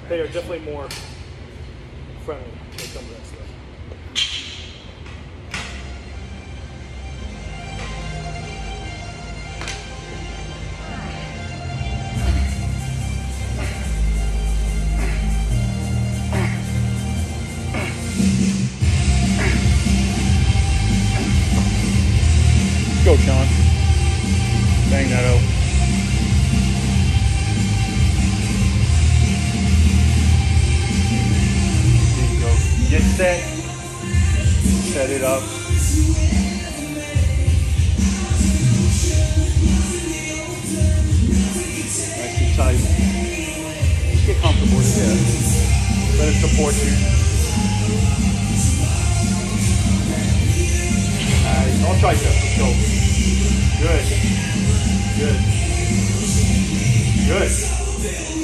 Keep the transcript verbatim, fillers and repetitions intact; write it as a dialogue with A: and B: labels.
A: they are definitely more friendly when it comes to that stuff. Go, Sean. Bang that out. There you go. Get set. Set it up. Nice and tight. Just get comfortable with it. Let it support you. Alright, all triceps. Let's go. Good. Good. Good.